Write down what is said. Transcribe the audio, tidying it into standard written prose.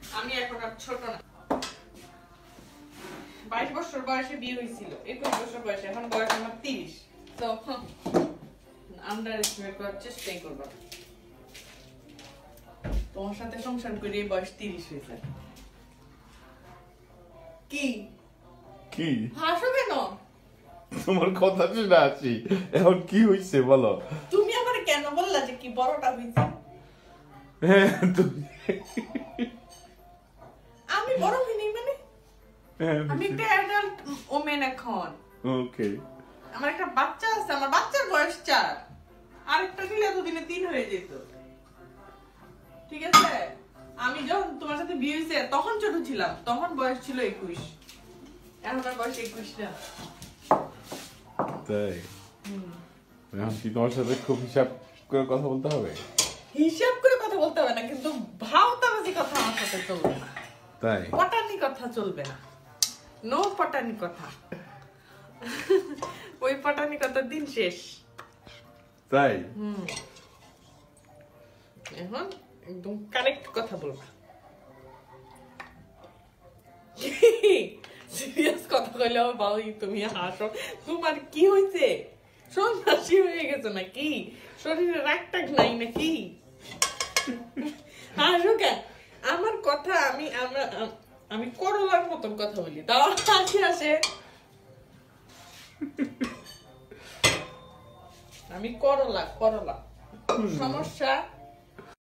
আমি এখন আর ছোট না। 22 বছর বয়সে বিয়ে হয়েছিল, 21 বছর বয়সে, এখন বয়স আমার 30। তো আন্ডার এস্টিমেট করার চেষ্টাই করবো। তোমার সাথে সংসার করে বয়স 30 হয়েছে। কি কি হাসো কেন? তোমার কথা শুনে আসি, এখন কি হয়েছে বলো? তুমি আমার কেন বললা যে কি বড়টা হয়েছে? আমি বড় হইনি মানে? আমি একটা অ্যাডাল্ট ওমেন এখন। ওকে। আমার একটা বাচ্চা আছে, আমার বাচ্চার বয়স 4, আরেকটা দিলে এতদিনে 3 হয়ে যেত। ঠিক আছে? আমি যখন তোমার সাথে বিয়ে হয়েছে তখন ছোট ছিলাম, তখন বয়স ছিল 21, এখন আমার বয়স 21 না। তাই? এখন কি তোমার সাথে খুব হিসাব করে কথা বলতে হবে? হিসাব করে কথা বলতে হবে না, কিন্তু ভাওতাবাজি কথা আমার সাথে চলবে না। তাই? পটানি কথা চলবে না, নো পটানি কথা। ওই পটানি কথার দিন শেষ। তাই? এখন একদম কারেক্ট কথা বলবা। সিরিয়াস কথা কইলে বাবু তুমি হাসো। তোমার কি হয়েছে? সন্ন্যাসী হয়ে গেছে নাকি? শরীরে রাগ টাগ নাই নাকি? হাসো কেন? আমার কথা আমি করলার মতন কথা বলি, তাও হাসি আসে। আমি করলা সমস্যা